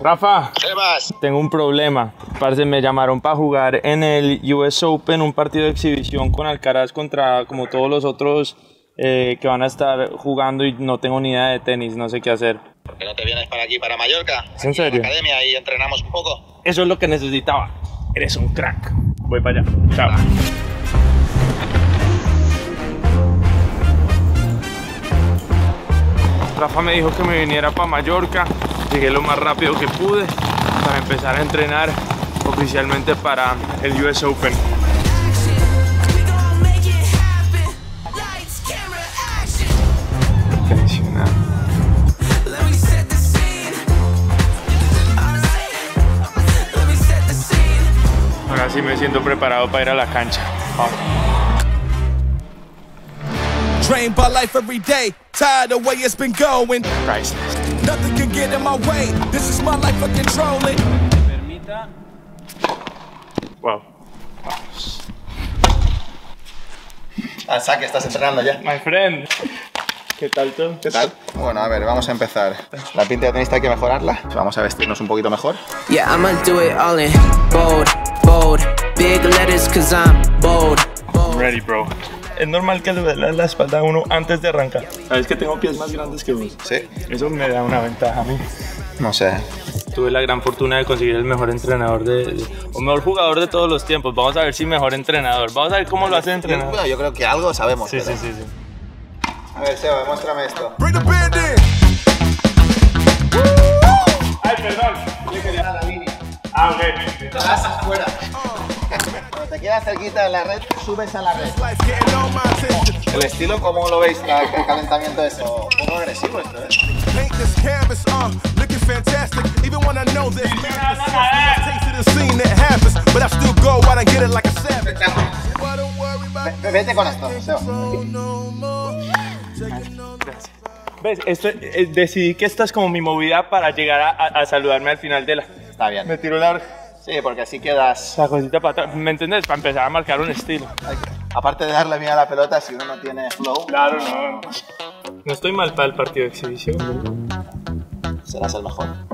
Rafa, ¿Qué más? tengo un problema. Parce, me llamaron para jugar en el US Open, un partido de exhibición con Alcaraz contra como todos los otros que van a estar jugando y no tengo ni idea de tenis, no sé qué hacer. ¿Por qué no te vienes para aquí, para Mallorca? ¿Es en serio? En la academia y entrenamos un poco. Eso es lo que necesitaba. Eres un crack. Voy para allá. Chao. Rafa me dijo que me viniera para Mallorca. Llegué lo más rápido que pude para empezar a entrenar oficialmente para el US Open. Impresionante. Ahora sí me siento preparado para ir a la cancha. Vamos. Trained by life every day, tired the way it's been going. Priceless. Nothing can get in my way. This is my life, I control it. Permita. Wow. Vamos. Al saque, estás entrenando ya. My friend. ¿Qué tal tú? ¿Qué tal? Bueno, a ver, vamos a empezar. La pinta de tenista hay que mejorarla. Vamos a vestirnos un poquito mejor. Yeah, I'ma do it all in bold, bold, big letters cause I'm bold. I'm ready, bro. Es normal que le duele la espalda a uno antes de arrancar. Sabes que tengo pies más grandes que vos. Sí. Eso me da una ventaja a mí. No sé. Tuve la gran fortuna de conseguir el mejor entrenador o mejor jugador de todos los tiempos. Vamos a ver si mejor entrenador. Vamos a ver cómo lo hace el entrenador. Bueno, yo creo que algo sabemos. Sí, pero... sí. A ver, Seba, muéstrame esto. Bring the band in. Ay, perdón. A la línea. Ah, ok. Pasas fuera. Cuando te quedas cerquita de la red, subes a la red. Life getting all my attention. El estilo, ¿cómo lo veis? El calentamiento ese. Un poco agresivo esto, ¿eh? Paint this canvas, looking fantastic. Even when I know this man, taste of the scene that happens, but I still go out and get it like a savage. Why don't worry about Vete con esto, Seba. no more. Gracias. ¿Ves? Decidí que esta es como mi movida para llegar a saludarme al final de la... Está bien. Me tiro la Sí, porque así quedas... cosita para atrás. ¿Me entiendes? Para empezar a marcar un estilo. Aparte de darle bien a la pelota, si uno no tiene flow, Claro, no. No estoy mal para el partido de exhibición. serás el mejor.